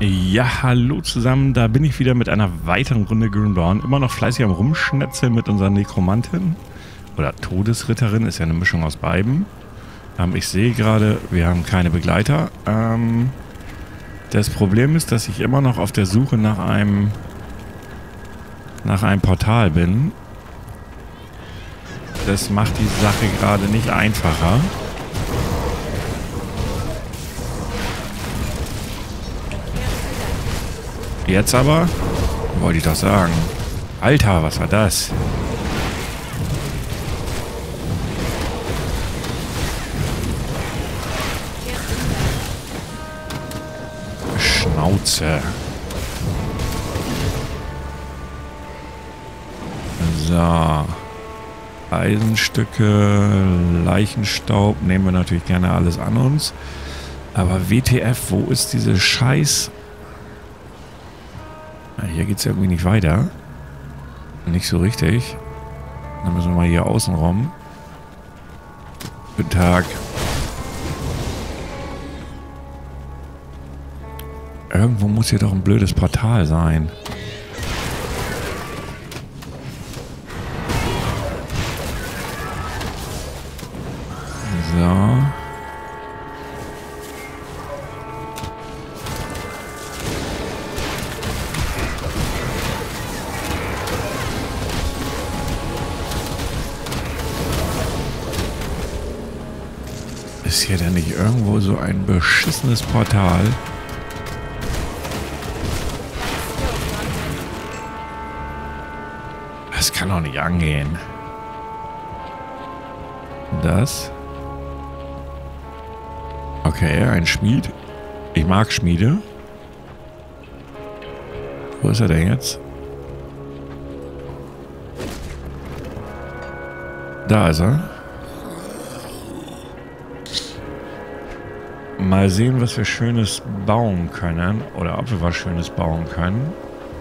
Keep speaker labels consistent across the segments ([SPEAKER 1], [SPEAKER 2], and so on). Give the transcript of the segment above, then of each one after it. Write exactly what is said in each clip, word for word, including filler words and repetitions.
[SPEAKER 1] Ja, hallo zusammen, da bin ich wieder mit einer weiteren Runde Grimdawn. Immer noch fleißig am Rumschnetzeln mit unserer Nekromantin. Oder Todesritterin, ist ja eine Mischung aus beiden. Ähm, ich sehe gerade, wir haben keine Begleiter. Ähm, das Problem ist, dass ich immer noch auf der Suche nach einem, nach einem Portal bin. Das macht die Sache gerade nicht einfacher. Jetzt aber, wollte ich doch sagen. Alter, was war das? Schnauze. So. Eisenstücke, Leichenstaub, nehmen wir natürlich gerne alles an uns. Aber W T F, wo ist diese Scheiß... Hier geht es irgendwie nicht weiter. Nicht so richtig. Dann müssen wir mal hier außen rum. Guten Tag. Irgendwo muss hier doch ein blödes Portal sein. So. Ist hier denn nicht irgendwo so ein beschissenes Portal? Das kann doch nicht angehen. Das? Okay, ein Schmied. Ich mag Schmiede. Wo ist er denn jetzt? Da ist er. Mal sehen, was wir Schönes bauen können. Oder ob wir was Schönes bauen können.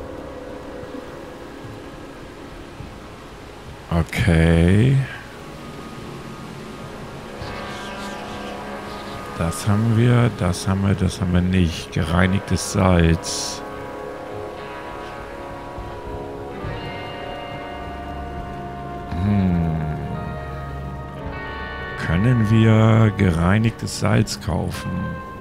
[SPEAKER 1] Okay. Das haben wir, das haben wir, das haben wir nicht. Gereinigtes Salz. Hm. Können wir gereinigtes Salz kaufen?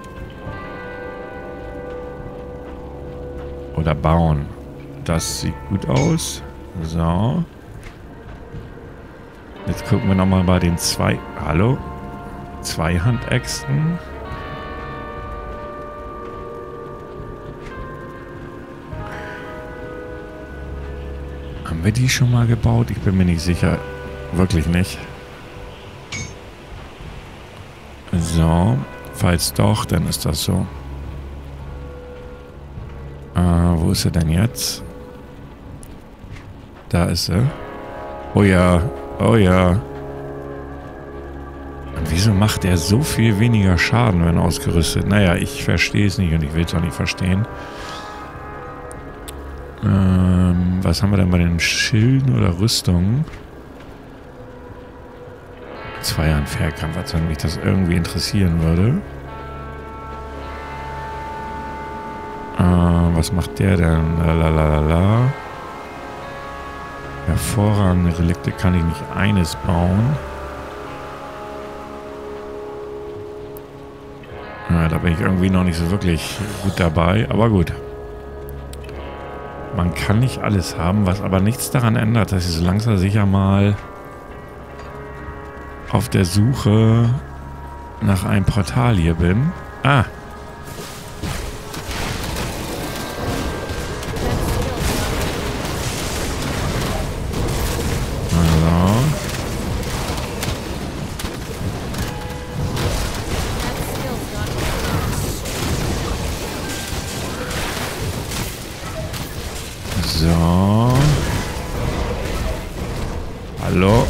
[SPEAKER 1] Oder bauen? Das sieht gut aus. So. Jetzt gucken wir nochmal bei den zwei... Hallo? Zweihandäxten. Haben wir die schon mal gebaut? Ich bin mir nicht sicher. Wirklich nicht. So, falls doch, dann ist das so. Äh, wo ist sie denn jetzt? Da ist sie. Oh ja, oh ja. Und wieso macht er so viel weniger Schaden, wenn ausgerüstet? Naja, ich verstehe es nicht und ich will es auch nicht verstehen. Ähm, was haben wir denn bei den Schilden oder Rüstungen? Zweihand-Fernkampf, als wenn mich das irgendwie interessieren würde. Äh, was macht der denn? Lalalala. Hervorragende Relikte kann ich nicht eines bauen. Ja, da bin ich irgendwie noch nicht so wirklich gut dabei, aber gut. Man kann nicht alles haben, was aber nichts daran ändert, dass ich so langsam sicher mal auf der Suche nach einem Portal hier bin. Ah. Also. So. Hallo.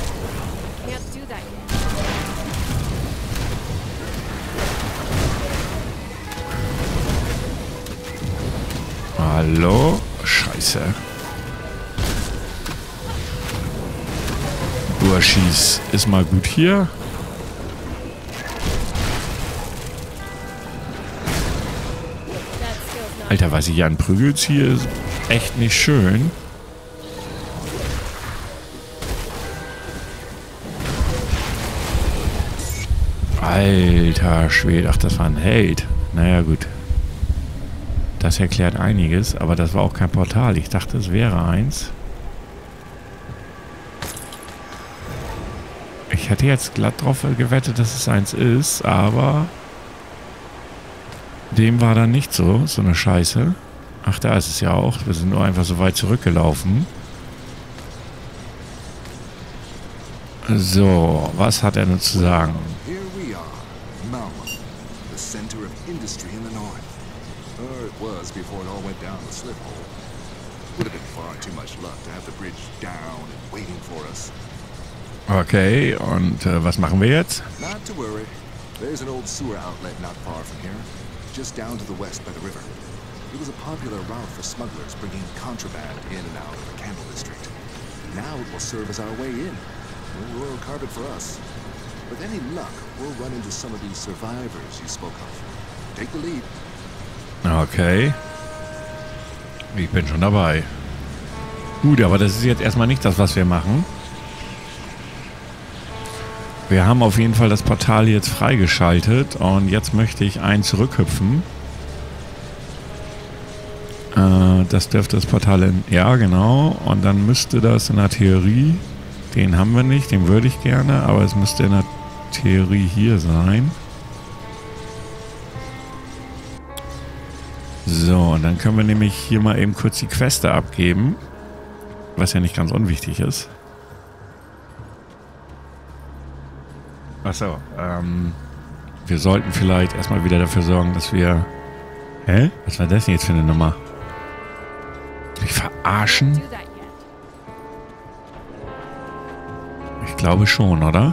[SPEAKER 1] Hallo? Scheiße. Burschis, ist mal gut hier. Alter, was ich hier an Prügel ziehe, ist echt nicht schön. Alter Schwede, ach, das war ein Held. Naja, gut. Das erklärt einiges, aber das war auch kein Portal. Ich dachte, es wäre eins. Ich hätte jetzt glatt drauf gewettet, dass es eins ist, aber dem war dann nicht so, so eine Scheiße. Ach, da ist es ja auch. Wir sind nur einfach so weit zurückgelaufen. So, was hat er nun zu sagen?
[SPEAKER 2] Here we are, Malmö, the center of industry in the north. Or it was before it all went down the slip hole. Would have been far too much luck to have the bridge down and waiting for us.
[SPEAKER 1] Okay, und äh, was machen wir jetzt?
[SPEAKER 2] Not to worry. There's an old sewer outlet not far from here, just down to the west by the river. It was a popular route for smugglers bringing contraband in and out of the Candle District. Now it will serve as our way in. No royal carpet for us. With any luck, we'll run into some of these survivors you spoke of. Take the lead.
[SPEAKER 1] Okay. Ich bin schon dabei. Gut, aber das ist jetzt erstmal nicht das, was wir machen. Wir haben auf jeden Fall das Portal jetzt freigeschaltet und jetzt möchte ich einen zurückhüpfen. Äh, das dürfte das Portal in... Ja, genau. Und dann müsste das in der Theorie... Den haben wir nicht, den würde ich gerne, aber es müsste in der Theorie hier sein. So, und dann können wir nämlich hier mal eben kurz die Queste abgeben. Was ja nicht ganz unwichtig ist. Achso, ähm... wir sollten vielleicht erstmal wieder dafür sorgen, dass wir... Hä? Was war das denn jetzt für eine Nummer? Mich verarschen? Ich glaube schon, oder?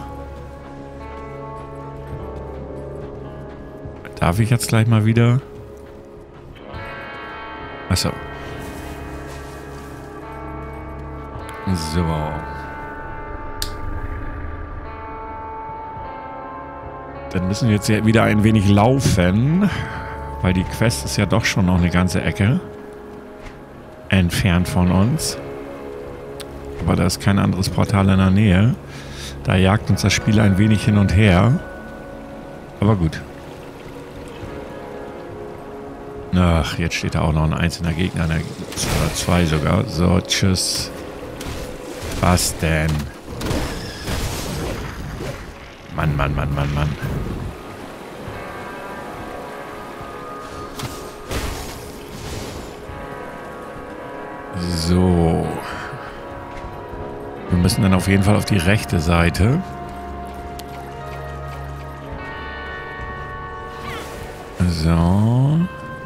[SPEAKER 1] Darf ich jetzt gleich mal wieder... Achso. So. Dann müssen wir jetzt ja wieder ein wenig laufen, weil die Quest ist ja doch schon noch eine ganze Ecke entfernt von uns. Aber da ist kein anderes Portal in der Nähe. Da jagt uns das Spiel ein wenig hin und her. Aber gut. Ach, jetzt steht da auch noch ein einzelner Gegner. Oder zwei sogar. So, tschüss. Was denn? Mann, Mann, Mann, Mann, Mann. So. Wir müssen dann auf jeden Fall auf die rechte Seite. So.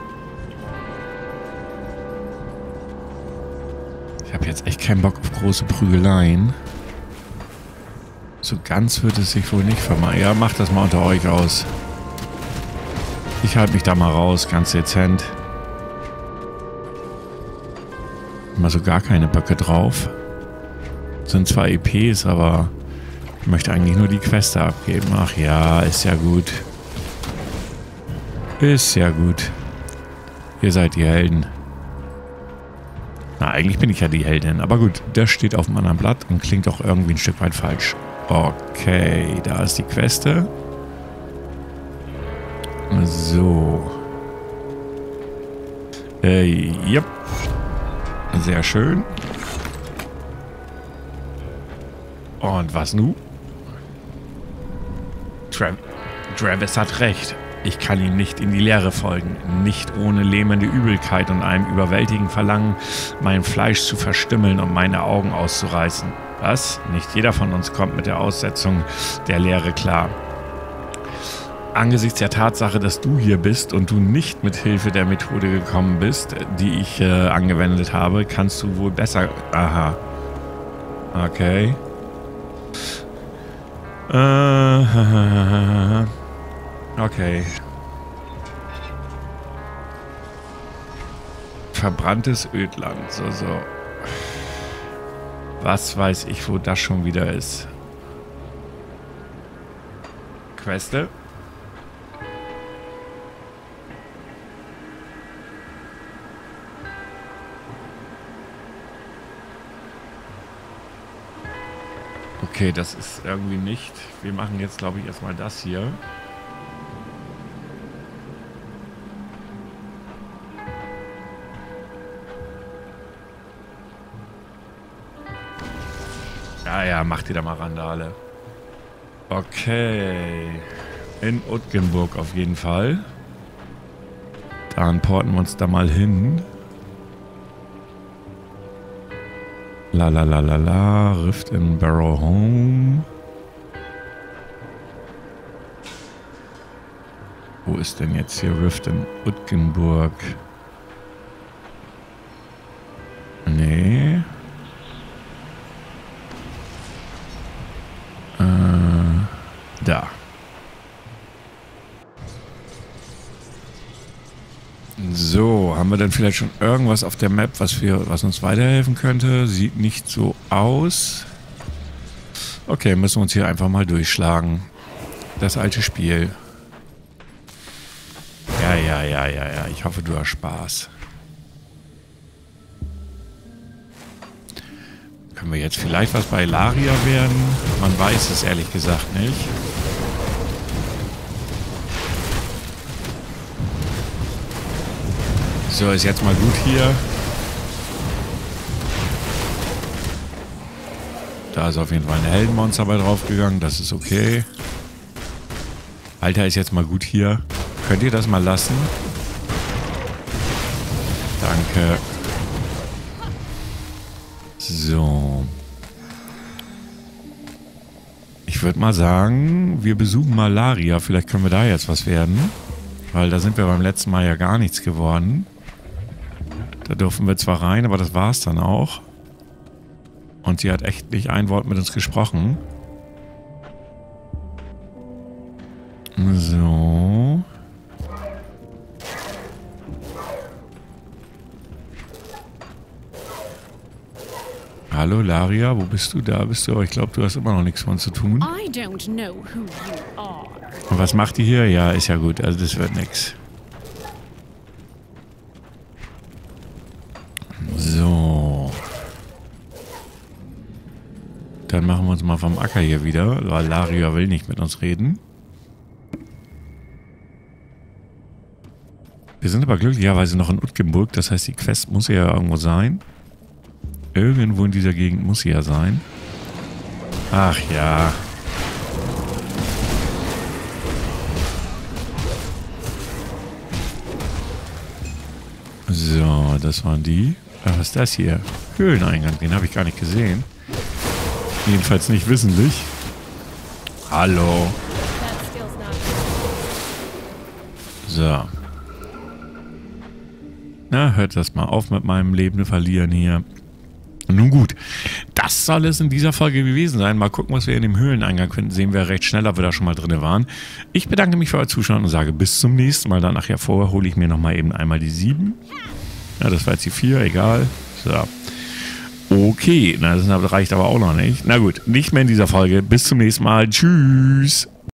[SPEAKER 1] Ich habe jetzt echt keinen Bock auf große Prügeleien. So ganz wird es sich wohl nicht vermeiden. Ja, macht das mal unter euch aus. Ich halte mich da mal raus, ganz dezent. Mal so gar keine Böcke drauf. Sind zwar E Ps, aber ich möchte eigentlich nur die Queste abgeben. Ach ja, ist ja gut. Ist ja gut. Ihr seid die Helden. Na, eigentlich bin ich ja die Heldin. Aber gut, das steht auf einem anderen Blatt und klingt auch irgendwie ein Stück weit falsch. Okay, da ist die Queste. So. Äh, yep. Sehr schön. Und was nu? Tra Travis hat recht. Ich kann ihm nicht in die Leere folgen. Nicht ohne lähmende Übelkeit und einem überwältigenden Verlangen, mein Fleisch zu verstümmeln und meine Augen auszureißen. Was? Nicht jeder von uns kommt mit der Aussetzung der Leere klar. Angesichts der Tatsache, dass du hier bist und du nicht mit Hilfe der Methode gekommen bist, die ich äh, angewendet habe, kannst du wohl besser... Aha. Okay. Äh, okay. Verbranntes Ödland. So, so. Was weiß ich, wo das schon wieder ist. Queste. Okay, das ist irgendwie nicht. Wir machen jetzt, glaube ich, erstmal das hier. Ja, ja, mach die da mal Randale. Okay. In Utgenburg auf jeden Fall. Dann porten wir uns da mal hin. La la la la la. Rift in Barrowhome. Wo ist denn jetzt hier Rift in Utgenburg? Nee. Äh, da. So, haben wir denn vielleicht schon irgendwas auf der Map, was wir, was uns weiterhelfen könnte? Sieht nicht so aus. Okay, müssen wir uns hier einfach mal durchschlagen. Das alte Spiel. Ja, ja, ja, ja, ja. Ich hoffe, du hast Spaß. Können wir jetzt vielleicht was bei Laria werden? Man weiß es ehrlich gesagt nicht. So, ist jetzt mal gut hier. Da ist auf jeden Fall ein Heldenmonster bei draufgegangen. Das ist okay. Alter, ist jetzt mal gut hier. Könnt ihr das mal lassen? Danke. So. Ich würde mal sagen, wir besuchen mal Laria. Vielleicht können wir da jetzt was werden. Weil da sind wir beim letzten Mal ja gar nichts geworden. Da durften wir zwar rein, aber das war es dann auch. Und sie hat echt nicht ein Wort mit uns gesprochen. So. Hallo Laria, wo bist du? Da bist du, aber ich glaube, du hast immer noch nichts von zu tun.
[SPEAKER 3] I don't know who you are.
[SPEAKER 1] Und was macht die hier? Ja, ist ja gut, also das wird nix. So. Dann machen wir uns mal vom Acker hier wieder, weil Laria will nicht mit uns reden. Wir sind aber glücklicherweise noch in Utgenburg, das heißt, die Quest muss ja irgendwo sein. Irgendwo in dieser Gegend muss sie ja sein. Ach ja. So, das waren die. Ach, was ist das hier? Höhleneingang, den habe ich gar nicht gesehen. Jedenfalls nicht wissentlich. Hallo. So. Na, hört das mal auf mit meinem Leben verlieren hier. Nun gut, das soll es in dieser Folge gewesen sein. Mal gucken, was wir in dem Höhleneingang finden. Sehen wir recht schnell, ob wir da schon mal drin waren. Ich bedanke mich für euer Zuschauen und sage bis zum nächsten Mal. Dann nachher vorher hole ich mir nochmal eben einmal die sieben. Ja, das war jetzt die vier, egal. So. Okay, na, das reicht aber auch noch nicht. Na gut, nicht mehr in dieser Folge. Bis zum nächsten Mal. Tschüss.